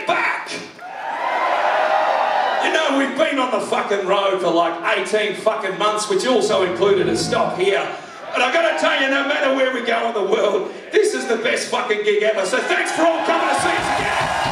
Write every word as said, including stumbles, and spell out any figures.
back! You know, we've been on the fucking road for like eighteen fucking months, which also included a stop here. And I've got to tell you, no matter where we go in the world, this is the best fucking gig ever. So thanks for all coming to see us again.